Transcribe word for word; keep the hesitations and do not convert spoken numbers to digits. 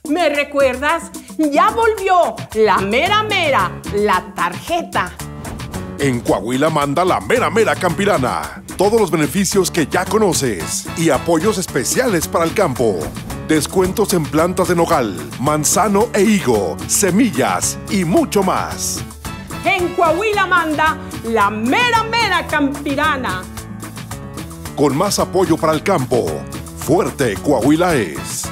¿Me recuerdas? Ya volvió la Mera Mera, la tarjeta. En Coahuila manda la Mera Mera Campirana. Todos los beneficios que ya conoces y apoyos especiales para el campo. Descuentos en plantas de Nogal, Manzano e Higo, semillas y mucho más. En Coahuila manda la Mera Mera Campirana. Con más apoyo para el campo, Fuerte Coahuila es.